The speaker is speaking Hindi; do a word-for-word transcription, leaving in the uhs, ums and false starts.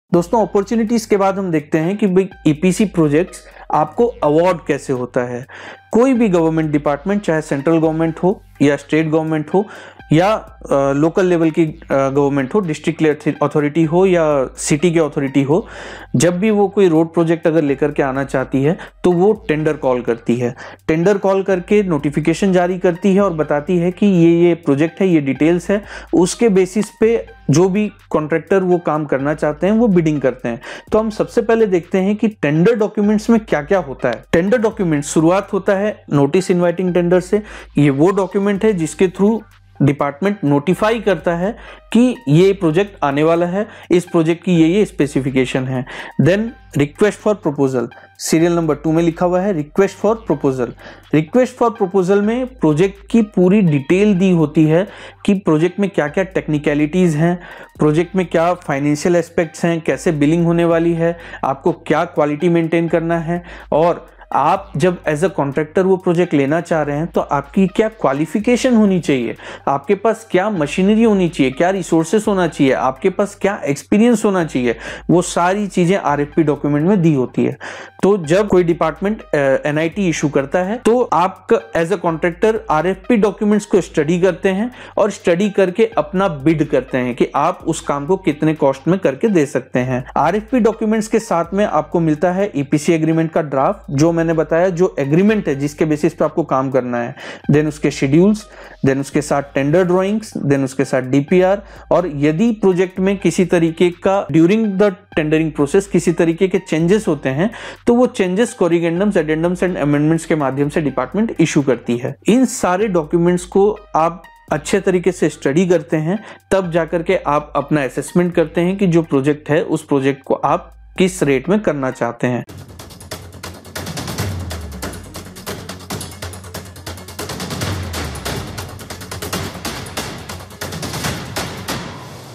दोस्तों अपॉर्चुनिटीज के बाद हम देखते हैं कि भाई ईपीसी प्रोजेक्ट्स आपको अवार्ड कैसे होता है। कोई भी गवर्नमेंट डिपार्टमेंट, चाहे सेंट्रल गवर्नमेंट हो या स्टेट गवर्नमेंट हो या लोकल लेवल की गवर्नमेंट हो, डिस्ट्रिक्ट अथॉरिटी हो या सिटी की अथॉरिटी हो, जब भी वो कोई रोड प्रोजेक्ट अगर लेकर के आना चाहती है तो वो टेंडर कॉल करती है। टेंडर कॉल करके नोटिफिकेशन जारी करती है और बताती है कि ये ये प्रोजेक्ट है, ये डिटेल्स है। उसके बेसिस पे जो भी कॉन्ट्रैक्टर वो काम करना चाहते हैं वो बिडिंग करते हैं। तो हम सबसे पहले देखते हैं कि टेंडर डॉक्यूमेंट्स में क्या क्या होता है। टेंडर डॉक्यूमेंट शुरुआत होता है नोटिस इनवाइटिंग टेंडर से। ये वो डॉक्यूमेंट है जिसके थ्रू डिपार्टमेंट नोटिफाई करता है कि ये प्रोजेक्ट आने वाला है, इस प्रोजेक्ट की ये ये स्पेसिफिकेशन है। Then request for proposal, serial number two में लिखा हुआ है request for proposal. Request for proposal में प्रोजेक्ट की पूरी डिटेल दी होती है कि प्रोजेक्ट में क्या क्या टेक्निकलिटीज हैं, प्रोजेक्ट में क्या फाइनेंशियल एस्पेक्ट्स हैं, कैसे बिलिंग होने वाली है, आपको क्या क्वालिटी मेंटेन करना है, और आप जब एज अ कॉन्ट्रैक्टर वो प्रोजेक्ट लेना चाह रहे हैं तो आपकी क्या क्वालिफिकेशन होनी चाहिए, आपके पास क्या मशीनरी होनी चाहिए, क्या रिसोर्सेस होना चाहिए, आपके पास क्या एक्सपीरियंस होना चाहिए, वो सारी चीजें आरएफपी डॉक्यूमेंट में दी होती है। तो जब कोई डिपार्टमेंट एनआईटी इशू करता है तो आप as a contractor RFP documents को स्टडी करते हैं और स्टडी करके अपना बिड करते हैं कि आप उस काम को कितने कॉस्ट में करके दे सकते हैं। आरएफपी डॉक्यूमेंट्स के साथ में आपको मिलता है ईपीसी एग्रीमेंट का ड्राफ्ट, जो मैंने बताया जो एग्रीमेंट है जिसके बेसिस पे आपको काम करना है। देन उसके शेड्यूल्स, देन उसके साथ टेंडर ड्राइंग्स, देन उसके साथ डीपीआर, और यदि प्रोजेक्ट में किसी तरीके का ड्यूरिंग द टेंडरिंग प्रोसेस किसी तरीके के चेंजेस होते हैं तो वो changes corrigendums, addendums and amendments के माध्यम से डिपार्टमेंट इशू करती है। इन सारे डॉक्यूमेंट्स को आप अच्छे तरीके से स्टडी करते हैं, तब जाकर के आप अपना असेसमेंट करते हैं कि जो प्रोजेक्ट है उस प्रोजेक्ट को आप किस रेट में करना चाहते हैं।